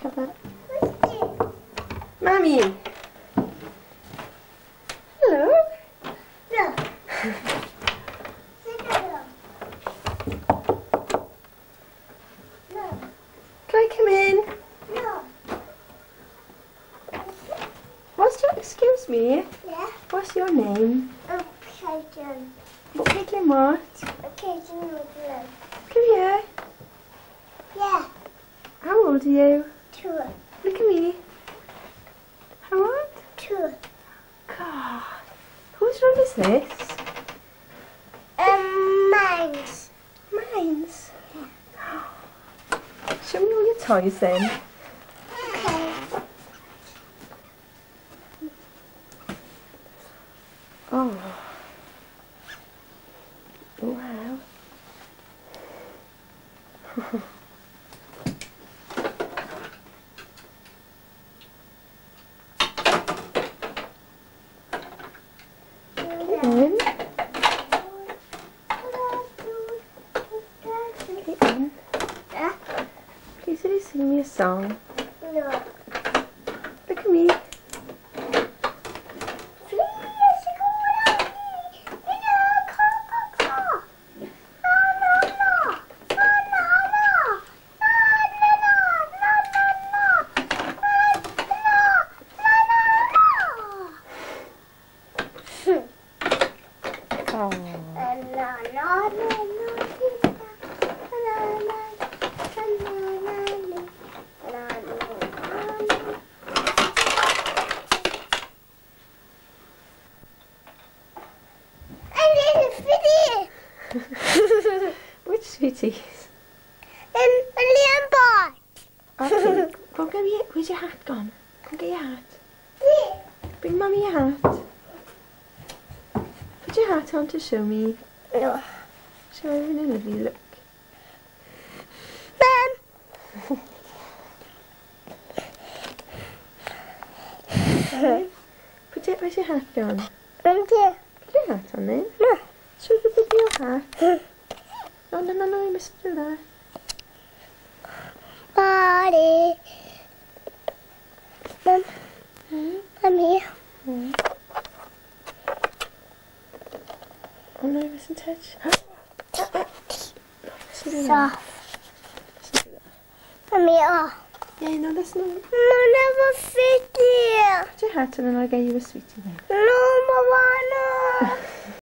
have that. Mummy! Hello? No. No. Can I come in? No. What's your, excuse me, Yeah. what's your name? Caitlin. Caitlin what? Caitlin Woodland. Come here. Yeah. How old are you? 2. Look at me. How old? 2. God. Whose room is this? Mines. Mine's. Show me all your toys then. Okay. Oh. Wow. Caitlin. Caitlin. Yeah. Please will you sing me a song? No. Look at me. Oh. Which sweeties? Okay. Go and get your, where's your hat gone? Go and get your hat. Bring Mummy your hat. Put your hat on to show me. No. Show everyone a lovely look. Okay. Put it, where's your hat gone? Put your hat on then. No. Show everybody your hat. No, no, no, no, you mustn't do that. Body. Mum. I'm here. Oh no, you mustn't touch. Soft. I'm here. Yeah, no, that's not. No, never fit here. Put your hat on and I'll get you a sweetie then. No, Mama, no.